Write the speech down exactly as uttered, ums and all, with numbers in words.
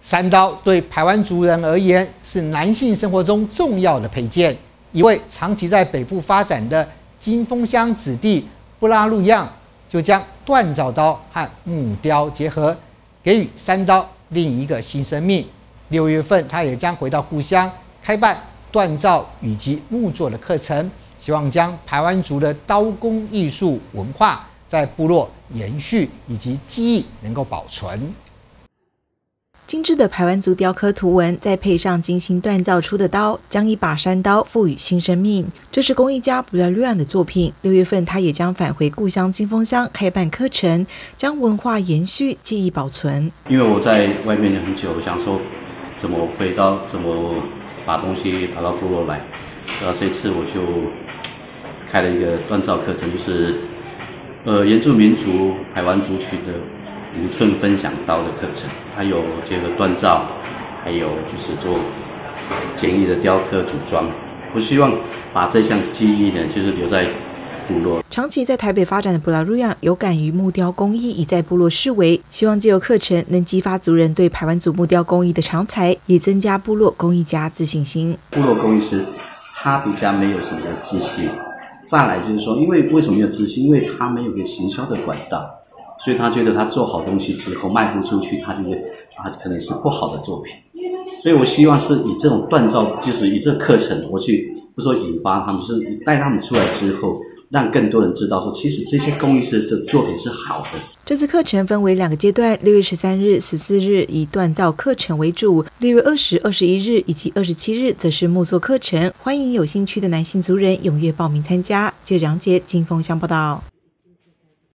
山刀对排湾族人而言是男性生活中重要的配件。一位长期在北部发展的金峰乡子弟布拉路漾，就将锻造刀和木雕结合，给予山刀另一个新生命。六月份，他也将回到故乡，开办锻造以及木作的课程，希望将排湾族的刀工艺术文化在部落延续，以及技艺能够保存。 精致的排湾族雕刻图文，再配上精心锻造出的刀，将一把山刀赋予新生命。这是工艺家布拉路漾的作品。六月份，他也将返回故乡金峰乡开办课程，将文化延续、技艺保存。 因为我在外面很久，想说怎么回到，怎么把东西拿到部落来。然后这次我就开了一个锻造课程，就是呃原住民族排湾族群的无寸分享刀的课程，还有结合锻造，还有就是做简易的雕刻组装。我希望把这项技艺呢，就是留在部落。 长期在台北发展的布拉路漾有感于木雕工艺已在部落式微，希望借由课程能激发族人对排湾族木雕工艺的长才，也增加部落工艺家自信心。 部落工艺师他比较没有什么自信，再来就是说，因为为什么没有自信？因为他没有个行销的管道。所以他觉得他做好东西之后卖不出去，他觉得啊可能是不好的作品。所以我希望是以这种锻造，就是以这个课程，我去不说引发他们，就是带他们出来之后，让更多人知道说，其实这些工艺师的作品是好的。 这次课程分为两个阶段，六月十三日、十四日以锻造课程为主，六月二十、二十一日以及二十七日则是木作课程。欢迎有兴趣的男性族人踊跃报名参加。记者杨杰金峰乡报道。